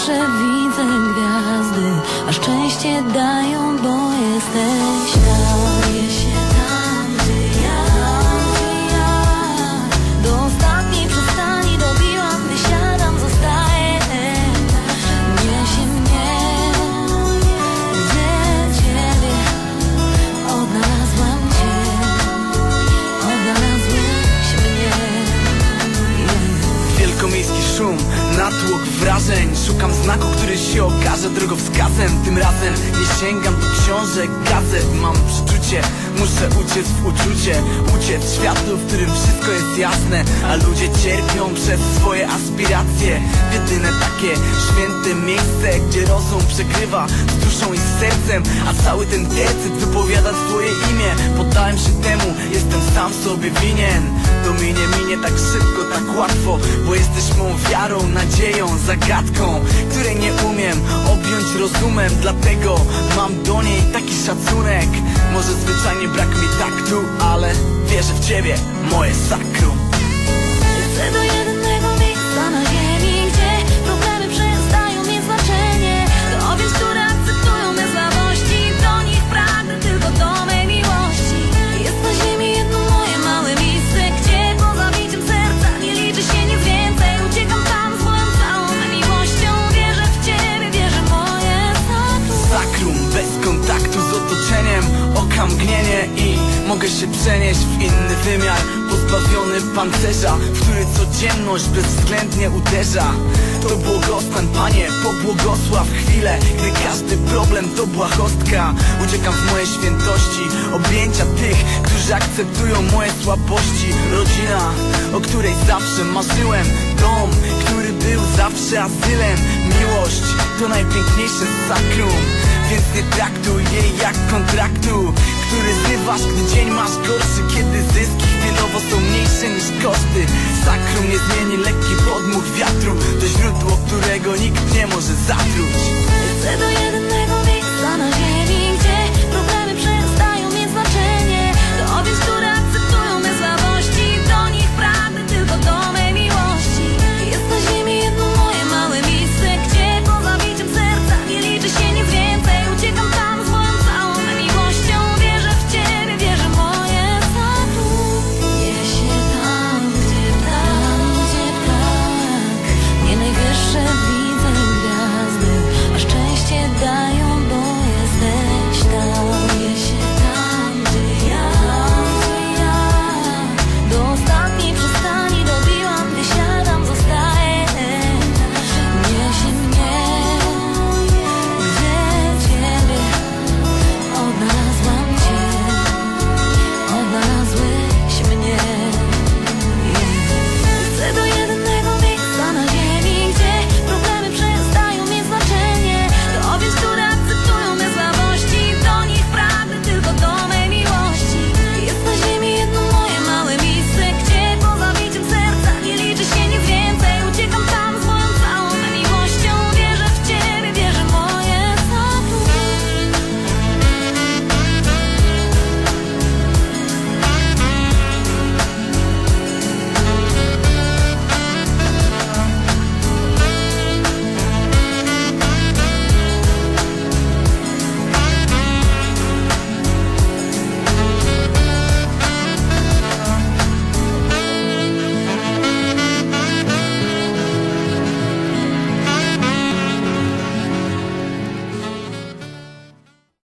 zawsze widzę gwiazdy, a szczęście dają, bo jesteś tam. Czuję się tam, gdzie ja. Do ostatniej przystani dobiłam, wysiadam, zostaję. Niesie mnie, gdzie ciebie. Odnalazłam cię, odnalazłeś mnie. Wielkomiejski szum, natłok wrażeń. Szukam znaku, który się okaże drogowskazem. Tym razem nie sięgam do książek, gazet. Mam przeczucie, muszę uciec w uczucie. Uciec w światu, w którym wszystko jest jasne, a ludzie cierpią przez swoje aspiracje. W jedyne takie święte miejsce, gdzie rozum przegrywa z duszą i z sercem, a cały ten tercyt wypowiada swoje imię. Poddałem się temu, jestem sam sobie winien. To minie tak szybko, tak łatwo, bo jesteś mą wiarą, nadzieją, zagadką, której nie umiem objąć rozumem. Dlatego mam do niej taki szacunek. Może zwyczajnie brak mi taktu, ale wierzę w ciebie, moje sakrum. Chcę do jedynego miejsca na ziemi, gdzie problemy przestają mieć znaczenie. Do owiec, które akceptują me słabości, do nich pragnę tylko do mej miłości. Jest na ziemi jedno moje małe miejsce, gdzie poza biciem serca nie liczy się nic więcej. Uciekam tam swoją całą miłością. Wierzę w ciebie, wierzę w moje sakrum. Sakrum, bez kontaktu z otoczeniem, oka mgnienie i mogę się przenieść w inny wymiar. Pozbawiony pancerza, w który codzienność bezwzględnie uderza. To błogostan, Panie, pobłogosław chwilę, gdy każdy problem to błahostka. Uciekam w moje świętości, objęcia tych, którzy akceptują moje słabości. Rodzina, o której zawsze marzyłem. Dom, który był zawsze azylem. Miłość to najpiękniejsze sakrum, więc nie traktuj jej jak kontraktu, który zrywasz, gdy dzień masz gorszy, kiedy zyski chwilowo są mniejsze niż koszty. Sakrum nie zmieni lekki podmuch wiatru, to źródło, którego nikt nie może zatruć. Chcę do jedynego